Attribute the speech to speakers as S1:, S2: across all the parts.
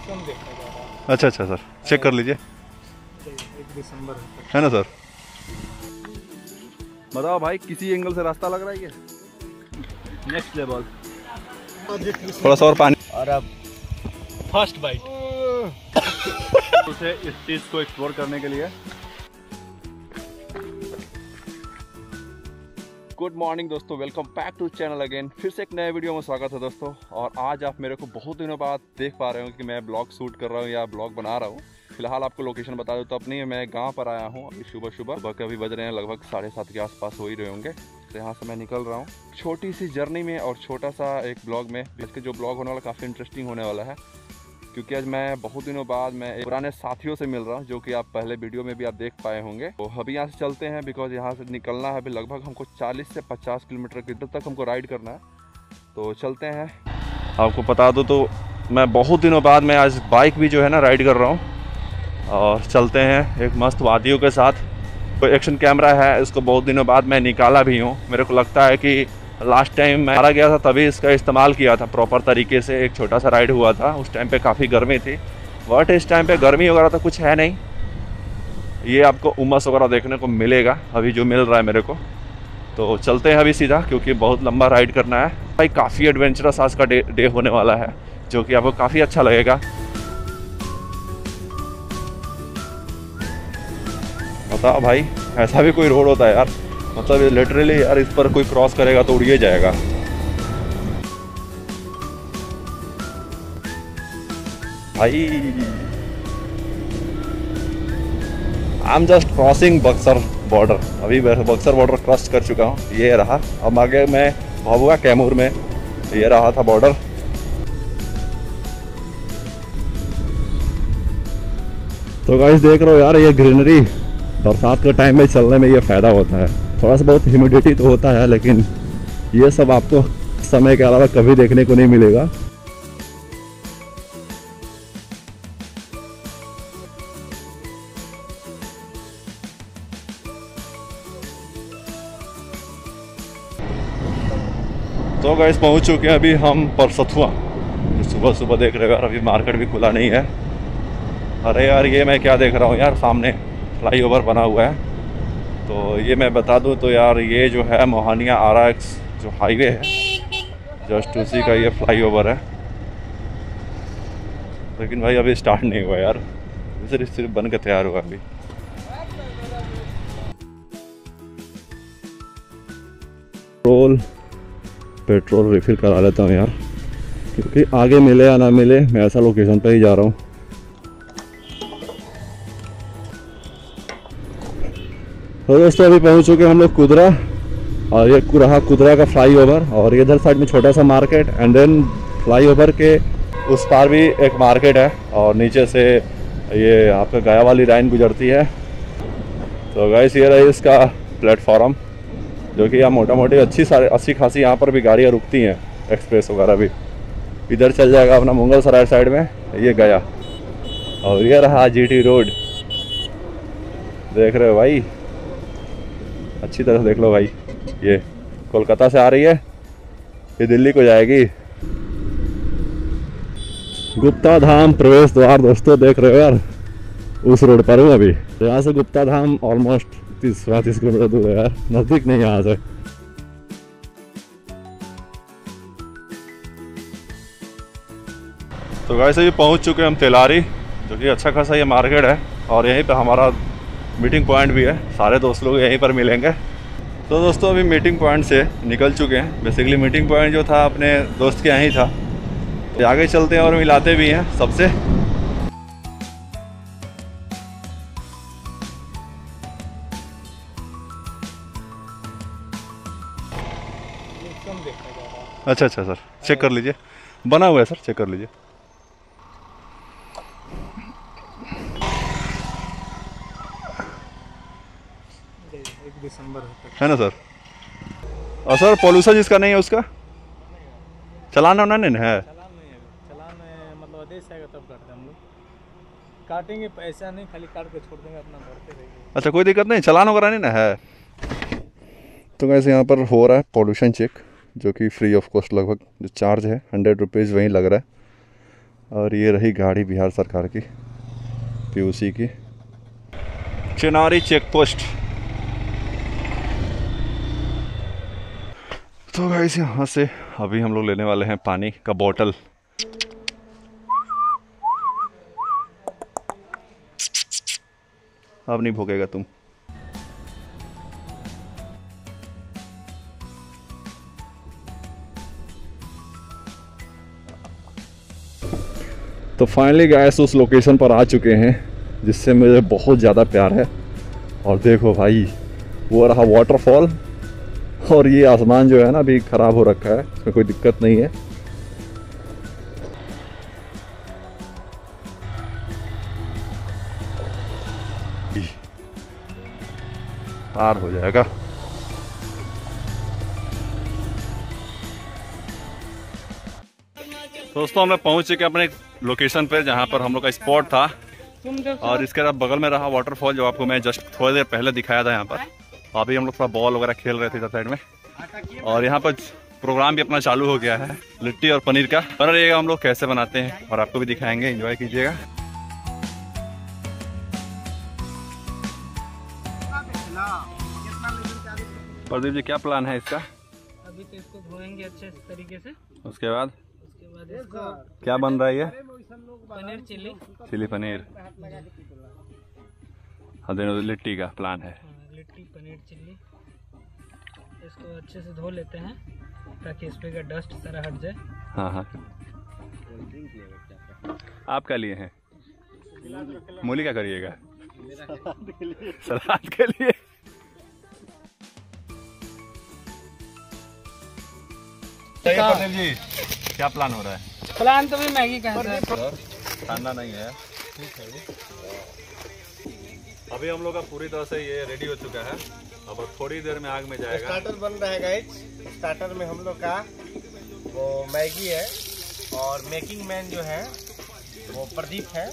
S1: Election देखने जा रहा हूँ।
S2: अच्छा अच्छा सर, चेक कर लीजिए
S1: 1 दिसंबर
S2: है ना सर। बताओ भाई, किसी एंगल से रास्ता लग रहा है ये नेक्स्ट लेवल। थोड़ा सा और पानी और अब
S1: फर्स्ट बाइट
S2: उसे इस चीज को एक्सप्लोर करने के लिए। गुड मॉर्निंग दोस्तों, welcome back to channel again. फिर से एक नए वीडियो में स्वागत है दोस्तों। और आज आप मेरे को बहुत दिनों बाद देख पा रहे हो कि मैं ब्लॉग शूट कर रहा हूँ या ब्लॉग बना रहा हूँ। फिलहाल आपको लोकेशन बता दूँ तो अपनी मैं गांव पर आया हूँ। अभी सुबह के अभी बज रहे हैं लगभग 7:30 के आसपास हो ही रहे होंगे। तो यहाँ से मैं निकल रहा हूँ छोटी सी जर्नी में और छोटा सा एक ब्लॉग में। इसके जो ब्लॉग होने वाला काफ़ी इंटरेस्टिंग होने वाला है, क्योंकि आज मैं बहुत दिनों बाद मैं पुराने साथियों से मिल रहा हूँ, जो कि आप पहले वीडियो में भी आप देख पाए होंगे। तो अभी यहाँ से चलते हैं, बिकॉज यहाँ से निकलना है अभी लगभग हमको 40 से 50 किलोमीटर की दूर तक हमको राइड करना है। तो चलते हैं। आपको बता दो तो मैं बहुत दिनों बाद मैं आज बाइक भी जो है ना राइड कर रहा हूँ। और चलते हैं एक मस्त वादियों के साथ। तो एक्शन कैमरा है, इसको बहुत दिनों बाद मैं निकाला भी हूँ। मेरे को लगता है कि लास्ट टाइम मैं मारा गया था तभी इसका इस्तेमाल किया था प्रॉपर तरीके से। एक छोटा सा राइड हुआ था, उस टाइम पे काफ़ी गर्मी थी, बट इस टाइम पे गर्मी वगैरह तो कुछ है नहीं। ये आपको उमस वगैरह देखने को मिलेगा अभी जो मिल रहा है मेरे को। तो चलते हैं अभी सीधा, क्योंकि बहुत लंबा राइड करना है भाई। काफ़ी एडवेंचरस आज का डे होने वाला है, जो कि आपको काफ़ी अच्छा लगेगा। बताओ भाई, ऐसा भी कोई रोड होता है यार? मतलब लिटरली यार, इस पर कोई क्रॉस करेगा तो उड़िए जाएगा भाई। I am just crossing Buxar border. अभी बक्सर बॉर्डर क्रॉस कर चुका हूँ, ये रहा। अब आगे मैं भागूंगा कैमूर में, ये रहा था बॉर्डर। तो गाइस देख रहे हो यार, ये ग्रीनरी बरसात के टाइम में चलने में ये फ़ायदा होता है। थोड़ा सा बहुत ह्यूमिडिटी तो होता है, लेकिन ये सब आपको समय के अलावा कभी देखने को नहीं मिलेगा। तो गाइस पहुंच चुके हैं अभी हम परसथुआ। सुबह सुबह देख रहे हो यार, अभी मार्केट भी खुला नहीं है। अरे यार, ये मैं क्या देख रहा हूँ यार, सामने फ्लाईओवर बना हुआ है। तो ये मैं बता दूं तो यार, ये जो है मोहानिया RX जो हाईवे है, जस्ट उसी का ये फ्लाईओवर है। लेकिन भाई अभी स्टार्ट नहीं हुआ यार, सिर्फ बन के तैयार हुआ अभी। पेट्रोल रिफिल करा लेता हूँ यार, क्योंकि आगे मिले या ना मिले मैं ऐसा लोकेशन पे ही जा रहा हूँ। तो दोस्तों अभी पहुंच चुके हम लोग कुदरा, और ये रहा कुदरा का फ्लाईओवर। और इधर साइड में छोटा सा मार्केट, एंड देन फ्लाईओवर के उस पार भी एक मार्केट है, और नीचे से ये आपका गया वाली लाइन गुजरती है। तो गाइस ये रही इसका प्लेटफॉर्म, जो कि यहाँ मोटा मोटी अच्छी खासी यहाँ पर भी गाड़ियाँ रुकती हैं, एक्सप्रेस वगैरह भी। इधर चल जाएगा अपना मुगल सराय साइड में, ये गया। और ये रहा GT रोड, देख रहे हो भाई, अच्छी तरह देख लो भाई। ये कोलकाता से आ रही है, ये दिल्ली को जाएगी। गुप्ता धाम प्रवेश द्वार दोस्तों, देख रहे हो यार, उस रोड पर हूँ अभी। तो यहाँ से गुप्ता धाम ऑलमोस्ट 30-35 किलोमीटर दूर है यार, नज़दीक नहीं यहाँ से। तो गाइस अभी पहुँच चुके हैं हम तेलारी, जो कि अच्छा खासा ये मार्केट है, और यहीं पे हमारा मीटिंग पॉइंट भी है। सारे दोस्त लोग यहीं पर मिलेंगे। तो दोस्तों अभी मीटिंग पॉइंट से निकल चुके हैं। बेसिकली मीटिंग पॉइंट जो था अपने दोस्त के यहीं था। तो आगे चलते हैं और मिलाते भी हैं सबसे।
S1: इलेक्शन देखने जा रहा हूँ।
S2: अच्छा अच्छा सर, चेक कर लीजिए, बना हुआ है सर, चेक कर लीजिए।
S1: एक दिसंबर
S2: है ना सर। और सर पॉल्यूशन जिसका नहीं है उसका चलाना होना नहीं है।
S1: चलान नहीं है, चलान मतलब आदेश आएगा तब काटते हम लोग। काटेंगे पैसा नहीं, खाली काट के छोड़ देंगे, अपना भरते रहेंगे।
S2: अच्छा कोई दिक्कत नहीं, चलान वगैरह नहीं ना है। तो वैसे यहाँ पर हो रहा है पॉल्यूशन चेक, जो कि फ्री ऑफ कॉस्ट लगभग जो चार्ज है 100 रुपीज़ वहीं लग रहा है। और ये रही गाड़ी बिहार सरकार की, पीयूसी की। Chinari check post. तो गाइस यहाँ से अभी हम लोग लेने वाले हैं पानी का बोतल। अब नहीं भोगेगा तुम। तो फाइनली गाइस उस लोकेशन पर आ चुके हैं जिससे मुझे बहुत ज़्यादा प्यार है। और देखो भाई, वो रहा वाटरफॉल, और ये आसमान जो है ना अभी ख़राब हो रखा है, इसमें कोई दिक्कत नहीं है। पार हो जाएगा। दोस्तों हम लोग पहुंच चुके अपने लोकेशन पर जहां पर हम लोग का स्पॉट था, और इसके बाद बगल में रहा वाटरफॉल जो आपको मैं जस्ट थोड़ी देर पहले दिखाया था। यहाँ पर अभी हम लोग थोड़ा बॉल वगैरह खेल रहे थे इधर साइड में, और यहाँ पर प्रोग्राम भी अपना चालू हो गया है लिट्टी और पनीर का। बना रहिएगा हम लोग कैसे बनाते हैं और आपको भी दिखाएंगे, एंजॉय कीजिएगा। प्रदीप जी क्या प्लान है इसका?
S1: अभी तो इसको धोएंगे अच्छे तरीके से,
S2: उसके बाद
S1: इसको
S2: क्या बन रहा है? ये
S1: पनीर चिल्ली,
S2: चिली पनीर, लिट्टी का प्लान है।
S1: लिट्टी पनीर चिल्ली। इसको अच्छे से धो लेते हैं ताकि इस पे का डस्ट सारा हट जाए।
S2: हाँ हाँ। आप क्या लिए हैं? मूली क्या करिएगा? सलाद के लिए। प्रदीप जी क्या प्लान हो रहा है?
S1: प्लान तो भी मैगी का है,
S2: खाना नहीं है। अभी हम लोग का पूरी तरह से ये रेडी हो चुका है, अब थोड़ी देर में आग में जाएगा।
S3: स्टार्टर बन रहा है गाइस। स्टार्टर में हम लोग का वो मैगी है, और मेकिंग मैन जो है वो प्रदीप है।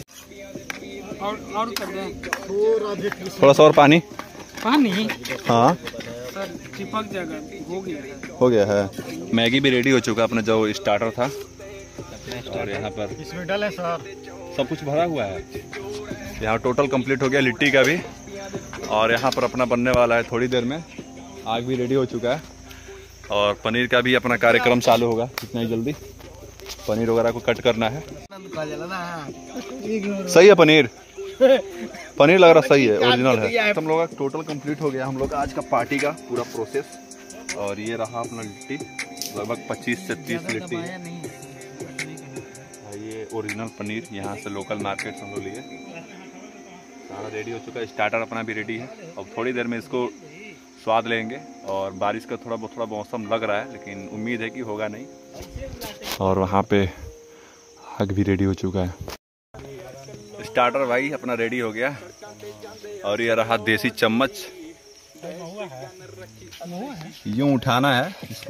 S1: और कर दें
S2: थोड़ा सा और पानी।
S1: पानी।
S2: हाँ
S1: सर चिपक जाएगा,
S2: हो गया है। मैगी भी रेडी हो चुका अपना जो स्टार्टर था, और यहाँ पर
S3: इसमें डाले सर
S2: सब कुछ भरा हुआ है। यहाँ टोटल कंप्लीट हो गया लिट्टी का भी, और यहाँ पर अपना बनने वाला है थोड़ी देर में। आग भी रेडी हो चुका है, और पनीर का भी अपना कार्यक्रम चालू होगा कितना ही जल्दी। पनीर वगैरह को कट करना है। सही है पनीर, पनीर लग रहा सही है, ओरिजिनल है। हम लोग का टोटल कंप्लीट हो गया हम लोग का आज का पार्टी का पूरा प्रोसेस। और ये रहा अपना लिट्टी, लगभग 25 से 30 लिट्टी। ये ओरिजिनल पनीर यहाँ से लोकल मार्केट से हम लोग लिए। सारा रेडी हो चुका है, स्टार्टर अपना भी रेडी है। अब थोड़ी देर में इसको स्वाद लेंगे, और बारिश का थोड़ा मौसम लग रहा है, लेकिन उम्मीद है कि होगा नहीं। और वहाँ पे आग भी रेडी हो चुका है। स्टार्टर भाई अपना रेडी हो गया, और ये रहा देसी चम्मच। यूं उठाना है इसको,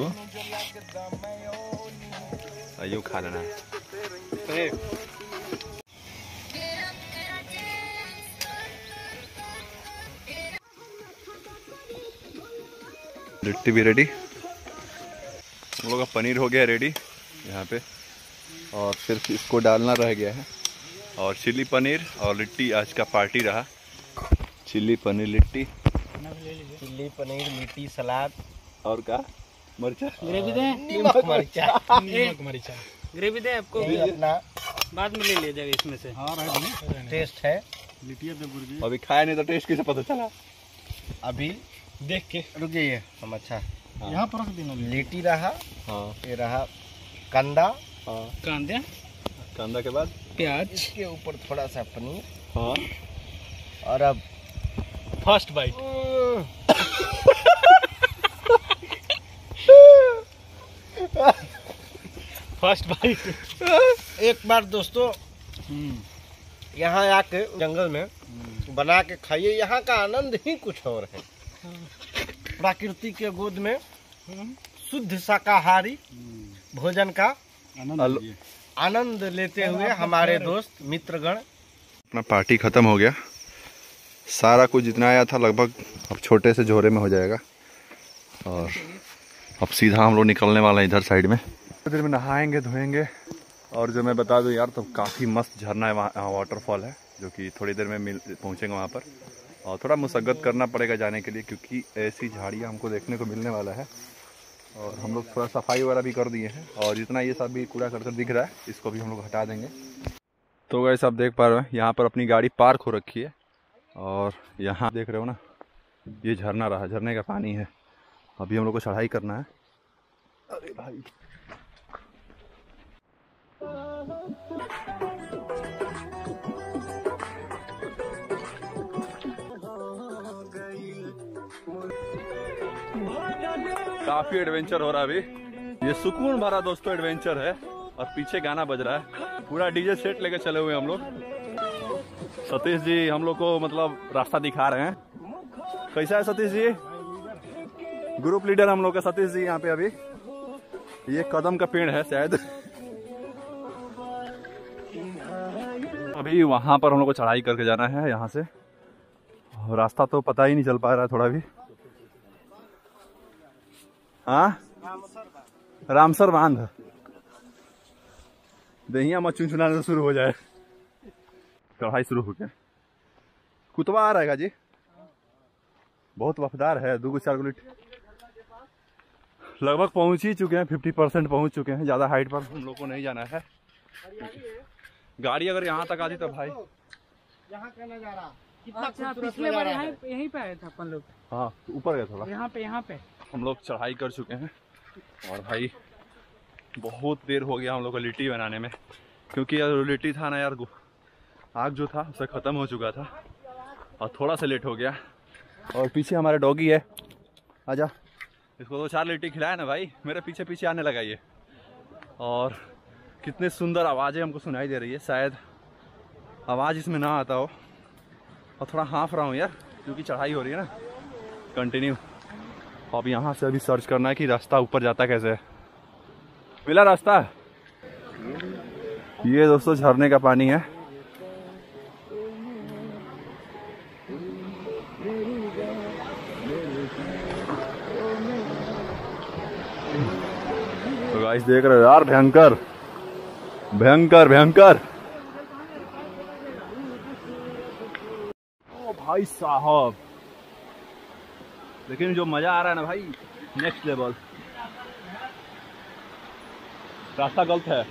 S2: और यूं खा लेना है। लिट्टी भी रेडी, हम लोग का पनीर हो गया रेडी यहाँ पे, और सिर्फ इसको डालना रह गया है। और चिल्ली पनीर और लिट्टी आज का पार्टी रहा। Chilli paneer litti,
S3: chilli paneer, litti, salad,
S2: और क्या मरचा,
S1: ग्रेवी दें,
S3: नमक मरचा,
S1: नमक मरीचा ग्रेवी दें आपको,
S3: यही अपना
S1: बाद में ले लिया जाएगा इसमें से।
S3: टेस्ट है।
S2: अभी खाया नहीं तो टेस्ट कैसे पता चला?
S3: अभी
S1: देख के
S3: रुक जाइए हम। अच्छा
S1: यहाँ पर रख देना।
S3: लिट्टी रहा,
S2: हाँ
S3: ये रहा कंदा,
S2: हाँ।
S1: कांदे,
S2: कांदा के बाद
S1: प्याज,
S3: इसके ऊपर थोड़ा सा पनीर,
S2: हाँ,
S3: और अब
S1: फर्स्ट बाइट। First bite.
S3: एक बार दोस्तों यहाँ आके जंगल में बना के खाइए, यहाँ का आनंद ही कुछ और है। प्रकृति के गोद में शुद्ध शाकाहारी भोजन का आनंद लेते हुए हमारे दोस्त मित्रगण।
S2: अपना पार्टी खत्म हो गया, सारा कुछ जितना आया था लगभग अब छोटे से झोरे में हो जाएगा। और अब सीधा हम लोग निकलने वाले हैं इधर साइड में। देर में नहाएंगे धोएंगे और जो मैं बता दूं यार, तो काफ़ी मस्त झरना है वहाँ, वाटरफॉल है, जो कि थोड़ी देर में पहुँचेंगे वहाँ पर। और थोड़ा मशक्क़त करना पड़ेगा जाने के लिए, क्योंकि ऐसी झाड़ियाँ हमको देखने को मिलने वाला है। और हम लोग थोड़ा सफाई वगैरह भी कर दिए हैं, और जितना ये सब भी कूड़ा करकट दिख रहा है इसको भी हम लोग हटा देंगे। तो वैसे आप देख पा रहे हैं यहाँ पर अपनी गाड़ी पार्क हो रखी है, और यहाँ देख रहे हो ना, ये झरना रहा, झरने का पानी है। अभी हम लोग को चढ़ाई करना है। अरे भाई, काफी एडवेंचर हो रहा है अभी। ये सुकून भरा दोस्तों एडवेंचर है, और पीछे गाना बज रहा है, पूरा डीजे सेट लेके चले हुए हम लोग। सतीश जी हम लोग को मतलब रास्ता दिखा रहे हैं। कैसा है सतीश जी? ग्रुप लीडर हम लोग का सतीश जी यहाँ पे। अभी ये कदम का पेड़ है शायद। अभी वहां पर हम लोग को चढ़ाई करके जाना है यहाँ से, रास्ता तो पता ही नहीं चल पा रहा है थोड़ा भी। हाँ, रामसर बांध दहिया मत चुनचुनाने शुरू हो जाए। चढ़ाई शुरू हो गया। कुतवा आ रहेगा जी, बहुत वफादार है। 2-4 गुलिट लगभग पहुंच ही चुके हैं, 50% पहुंच चुके हैं। ज़्यादा हाइट पर हम लोग को नहीं जाना है। गाड़ी अगर यहाँ तक आती तो भाई,
S3: यहाँ का नजारा
S4: अच्छा, पिछले बार यहीं पे आए थे अपन लोग।
S2: हाँ ऊपर गए थोड़ा।
S4: यहाँ पे
S2: हम लोग चढ़ाई कर चुके हैं, और भाई बहुत देर हो गया हम लोग को लिट्टी बनाने में, क्योंकि यार लिट्टी था ना यार, आग जो था उससे ख़त्म हो चुका था, और थोड़ा सा लेट हो गया। और पीछे हमारे डॉगी है, आजा, इसको 2-4 लिट्टी खिलाया ना भाई, मेरे पीछे पीछे आने लगा ये। और कितने सुंदर आवाज़ें हमको सुनाई दे रही है, शायद आवाज़ इसमें ना आता हो। और थोड़ा हाँफ रहा हूँ यार, क्योंकि चढ़ाई हो रही है ना कंटिन्यू। अब यहाँ से अभी सर्च करना है कि रास्ता ऊपर जाता कैसे है। मिला रास्ता? ये दोस्तों झरने का पानी है। तो गाइस देख रहे हो यार, भयंकर भयंकर भयंकर। ओ भाई साहब, लेकिन जो मजा आ रहा है ना भाई, नेक्स्ट लेवल। रास्ता गलत है।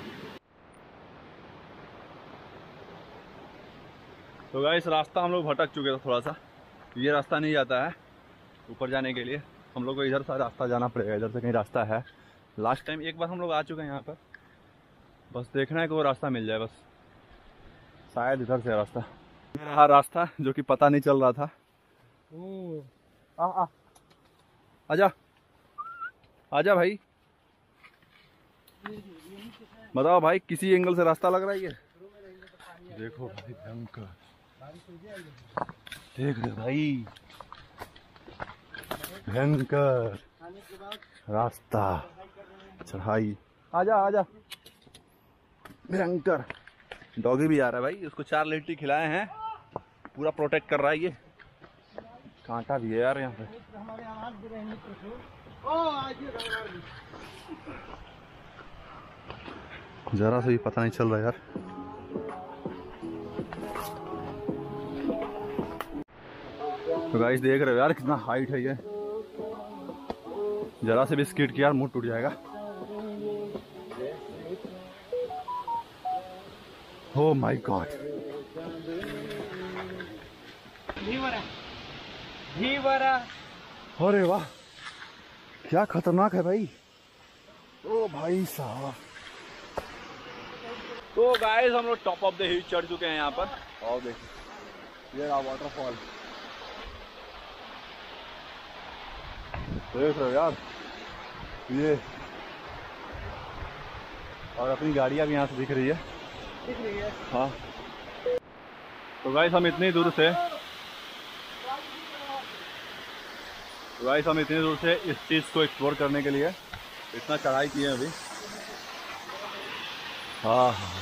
S2: तो गाइस रास्ता हम लोग भटक चुके थे थोड़ा सा। ये रास्ता नहीं जाता है ऊपर जाने के लिए, हम लोग को इधर से रास्ता जाना पड़ेगा। इधर से कहीं रास्ता है। लास्ट टाइम एक बार हम लोग आ चुके हैं यहाँ पर, बस देखना है कि वो रास्ता मिल जाए बस। शायद इधर से रास्ता, ये रहा रास्ता जो कि पता नहीं चल रहा था। आजा आजा भाई, बताओ भाई किसी एंगल से रास्ता लग रहा है ये? देखो भाई भयंकर, देख रहे भाई, भयंकर रास्ता, चढ़ाई। आजा आजा, भयंकर। डॉगी भी आ रहा है भाई, उसको 4 लिट्टी खिलाए हैं, पूरा प्रोटेक्ट कर रहा है ये। कांटा भी है यार यहाँ पे। जरा से भी पता नहीं चल रहा यार। तो गाइस देख रहे हो यार कितना हाइट है ये, जरा से भी स्किड किया मुंह टूट जाएगा। ओ माय गॉड, अरे वाह क्या खतरनाक है भाई। ओ भाई साहब। तो गाइस हम लोग टॉप ऑफ द हिल चढ़ चुके हैं यहाँ पर, और देखिए ये रहा वाटरफॉल। देख रहे हो यार ये, और अपनी गाड़ियाँ भी यहाँ से दिख रही है। हाँ तो गाइस हम इतनी दूर से इस चीज़ को एक्सप्लोर करने के लिए इतना चढ़ाई की है अभी। हाँ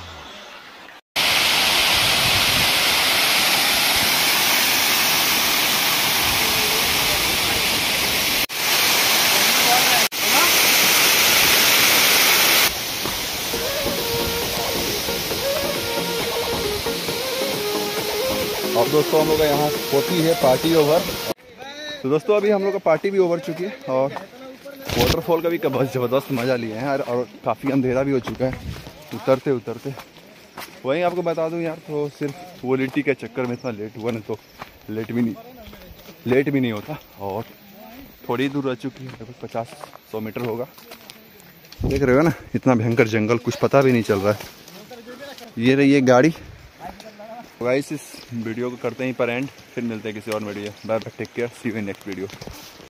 S2: और दोस्तों हम लोग का यहाँ होती है पार्टी ओवर। तो दोस्तों अभी हम लोग का पार्टी भी ओवर चुकी है और वाटरफॉल का भी बहुत ज़बरदस्त मज़ा लिए हैं यार। और काफ़ी अंधेरा भी हो चुका है उतरते उतरते। वहीं आपको बता दूं यार, तो सिर्फ वो लिट्टी के चक्कर में इतना लेट हुआ, नहीं तो लेट भी नहीं होता। और थोड़ी दूर रह चुकी है, लगभग 50-100 मीटर होगा। देख रहे हो ना, इतना भयंकर जंगल, कुछ पता भी नहीं चल रहा है। ये रही है गाड़ी। गाइस इस वीडियो को करते ही पर एंड, फिर मिलते हैं किसी और video. Bye bye, take care, see you in next video.